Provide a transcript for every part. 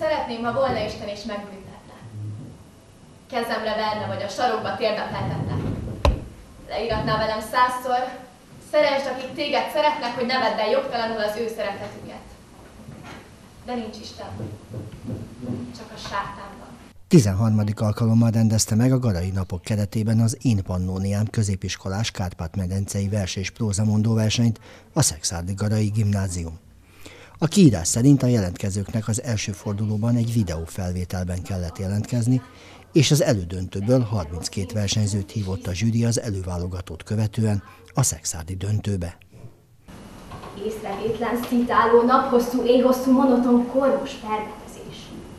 Szeretném, ha volna Isten és megbüntetne. Kezemre verne, vagy a sarokba térdet letetne. Leíratná velem 100-szor, szeresd, akik téged szeretnek, hogy ne vedd el jogtalanul az ő szeretetüket. De nincs Isten. Csak a sátánban. 13. alkalommal rendezte meg a Garai Napok keretében az Én Pannóniám középiskolás Kárpát-medencei vers- és prózamondó versenyt a Szekszárdi Garai Gimnázium. A kiírás szerint a jelentkezőknek az első fordulóban egy videófelvételben kellett jelentkezni, és az elődöntőből 32 versenyzőt hívott a zsűri az előválogatót követően a szekszárdi döntőbe. Észrevétlen, szitáló, naphosszú, éjhosszú, monoton, kormos permetezés.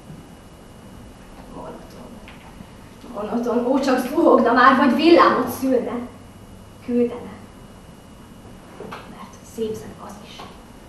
Monoton, ó, csak zuhogna már, vagy villámot szülne. Küldene. Mert szép zene az is.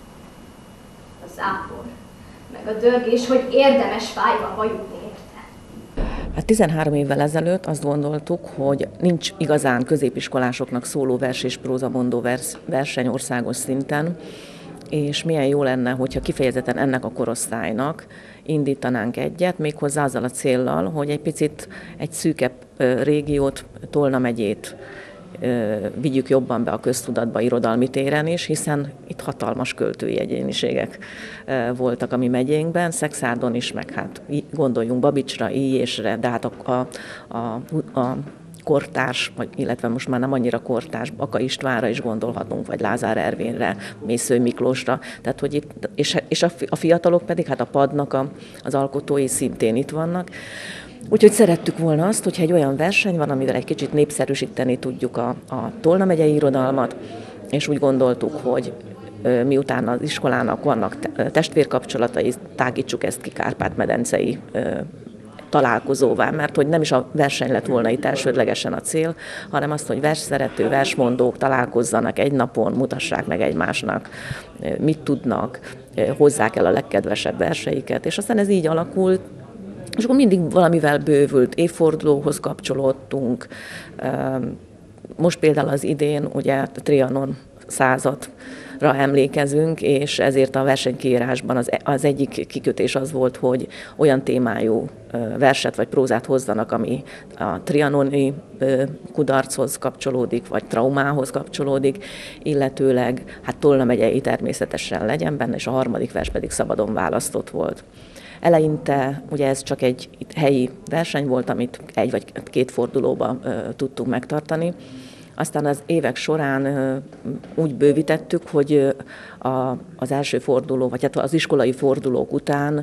A zápor, meg a dörgés, hogy érdemes fájva vajudni érte. Hát 13 évvel ezelőtt azt gondoltuk, hogy nincs igazán középiskolásoknak szóló vers- és prózamondó verseny országos szinten, és milyen jó lenne, hogyha kifejezetten ennek a korosztálynak indítanánk egyet, méghozzá azzal a céllal, hogy egy picit egy szűkebb régiót, Tolna megyét vigyük jobban be a köztudatba irodalmi téren is, hiszen itt hatalmas költői egyéniségek voltak a mi megyénkben, Szekszárdon is, meg hát gondoljunk Babicsra, Íjésre, de hát a kortárs, illetve most már nem annyira kortárs, Baka Istvánra is gondolhatunk, vagy Lázár Ervénre, Mészöly Miklósra, tehát hogy itt, és a fiatalok pedig, hát a padnak az alkotói szintén itt vannak. Úgyhogy szerettük volna azt, hogyha egy olyan verseny van, amivel egy kicsit népszerűsíteni tudjuk a Tolna megyei irodalmat, és úgy gondoltuk, hogy miután az iskolának vannak testvérkapcsolatai, tágítsuk ezt ki Kárpát-medencei találkozóvá, mert hogy nem is a verseny lett volna itt elsődlegesen a cél, hanem azt, hogy versszerető, versmondók találkozzanak egy napon, mutassák meg egymásnak, mit tudnak, hozzák el a legkedvesebb verseiket, és aztán ez így alakult, és akkor mindig valamivel bővült, évfordulóhoz kapcsolódtunk. Most például az idén ugye a Trianon 100-ra emlékezünk, és ezért a versenykiírásban az egyik kikötés az volt, hogy olyan témájú verset vagy prózát hozzanak, ami a trianoni kudarchoz kapcsolódik, vagy traumához kapcsolódik, illetőleg hát Tolna megyei természetesen legyen benne, és a harmadik vers pedig szabadon választott volt. Eleinte ugye ez csak egy helyi verseny volt, amit egy vagy két fordulóba tudtunk megtartani. Aztán az évek során úgy bővítettük, hogy az első forduló, vagy hát az iskolai fordulók után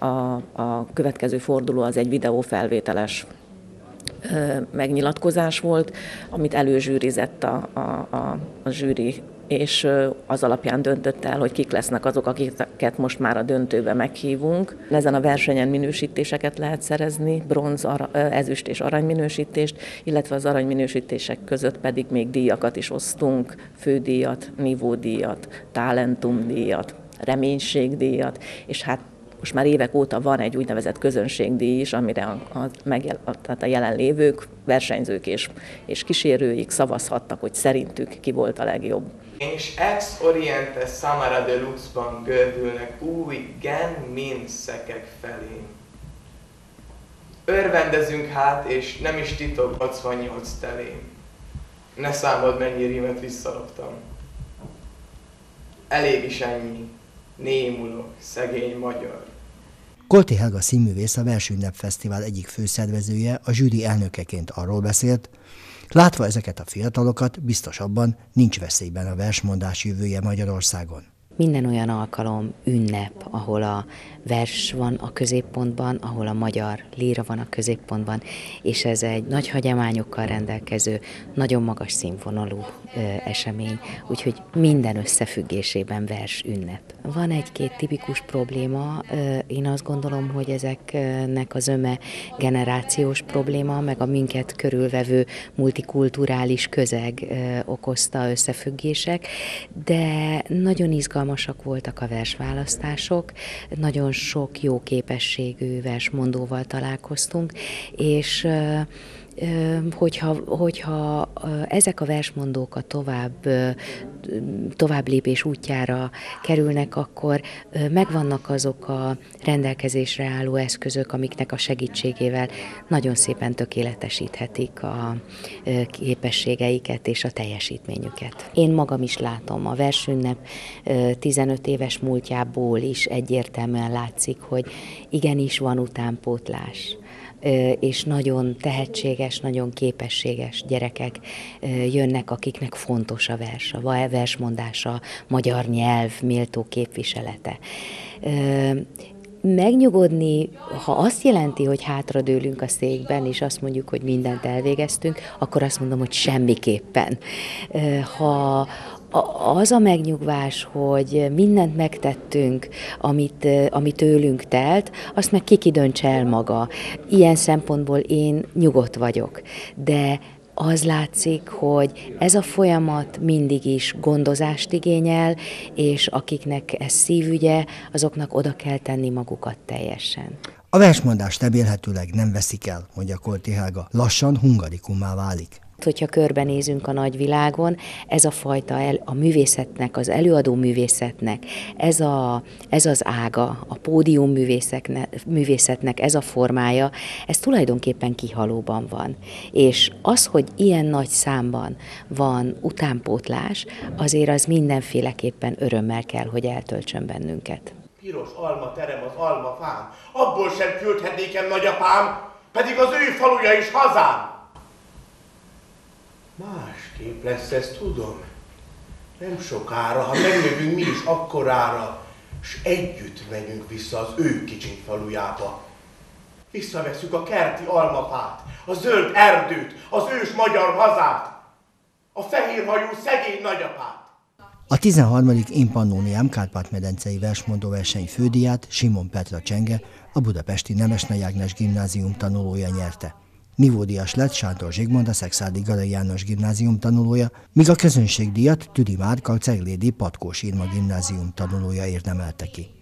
a következő forduló az egy videófelvételes megnyilatkozás volt, amit előzsűrizett a zsűri, és az alapján döntött el, hogy kik lesznek azok, akiket most már a döntőbe meghívunk. Ezen a versenyen minősítéseket lehet szerezni, bronz, ezüst és arany minősítést, illetve az arany minősítések között pedig még díjakat is osztunk, fődíjat, nívódíjat, talentumdíjat, reménységdíjat, és hát most már évek óta van egy úgynevezett közönségdíj is, amire tehát a jelenlévők, versenyzők és kísérőik szavazhattak, hogy szerintük ki volt a legjobb. És ex oriente Samara de Luxban gördülnek új gen-min szekek felé. Örvendezünk hát, és nem is titok 88 telén. Ne számold, mennyi rímet visszaloptam. Elég is ennyi. Némulok, szegény magyar. Kolti Helga színművész, a Versünnep Fesztivál egyik főszervezője, a zsűri elnökeként arról beszélt, látva ezeket a fiatalokat, biztosabban nincs veszélyben a versmondás jövője Magyarországon. Minden olyan alkalom, ünnep, ahol a vers van a középpontban, ahol a magyar líra van a középpontban, és ez egy nagy hagyományokkal rendelkező, nagyon magas színvonalú esemény, úgyhogy minden összefüggésében vers ünnep. Van egy-két tipikus probléma, én azt gondolom, hogy ezeknek az zöme generációs probléma, meg a minket körülvevő multikulturális közeg okozta összefüggések, de nagyon izgalmasak voltak a versválasztások, nagyon sok jó képességű versmondóval találkoztunk, és hogyha ezek a versmondók a tovább lépés útjára kerülnek, akkor megvannak azok a rendelkezésre álló eszközök, amiknek a segítségével nagyon szépen tökéletesíthetik a képességeiket és a teljesítményüket. Én magam is látom, a versünnep 15 éves múltjából is egyértelműen látszik, hogy igenis van utánpótlás, és nagyon tehetséges, nagyon képességes gyerekek jönnek, akiknek fontos a vers, a versmondása, a magyar nyelv méltó képviselete. Megnyugodni, ha azt jelenti, hogy hátradőlünk a székben, és azt mondjuk, hogy mindent elvégeztünk, akkor azt mondom, hogy semmiképpen. Ha az a megnyugvás, hogy mindent megtettünk, amit tőlünk telt, azt meg ki döntse el maga. Ilyen szempontból én nyugodt vagyok, de az látszik, hogy ez a folyamat mindig is gondozást igényel, és akiknek ez szívügye, azoknak oda kell tenni magukat teljesen. A versmondást remélhetőleg nem veszik el, mondja Kolti Helga. Lassan hungarikummá válik. Hogyha körbenézünk a nagyvilágon, ez a fajta a művészetnek, az előadó művészetnek, ez az ága, a pódium művészetnek ez a formája, ez tulajdonképpen kihalóban van. És az, hogy ilyen nagy számban van utánpótlás, azért az mindenféleképpen örömmel kell, hogy eltöltsön bennünket. Piros alma terem az almafán, abból sem küldhet nékem nagyapám, pedig az ő faluja is hazám. Másképp lesz, ezt tudom. Nem sokára, ha megnövünk mi is akkorára, s együtt megyünk vissza az ő kicsiny falujába. Visszavesszük a kerti almafát, a zöld erdőt, az ős magyar hazát, a fehérhajú szegény nagyapát. A 13. Inpannoniám Kárpát-medencei versmondóverseny fődíját Simon Petra Csenge, a budapesti Nemes Nagy Ágnes gimnázium tanulója nyerte. Nívódíjas lett Sándor Zsigmond, a Szekszárdi Garai János gimnázium tanulója, míg a közönségdíjat Tüdi Márka, a Ceglédi Patkós Irma gimnázium tanulója érdemelte ki.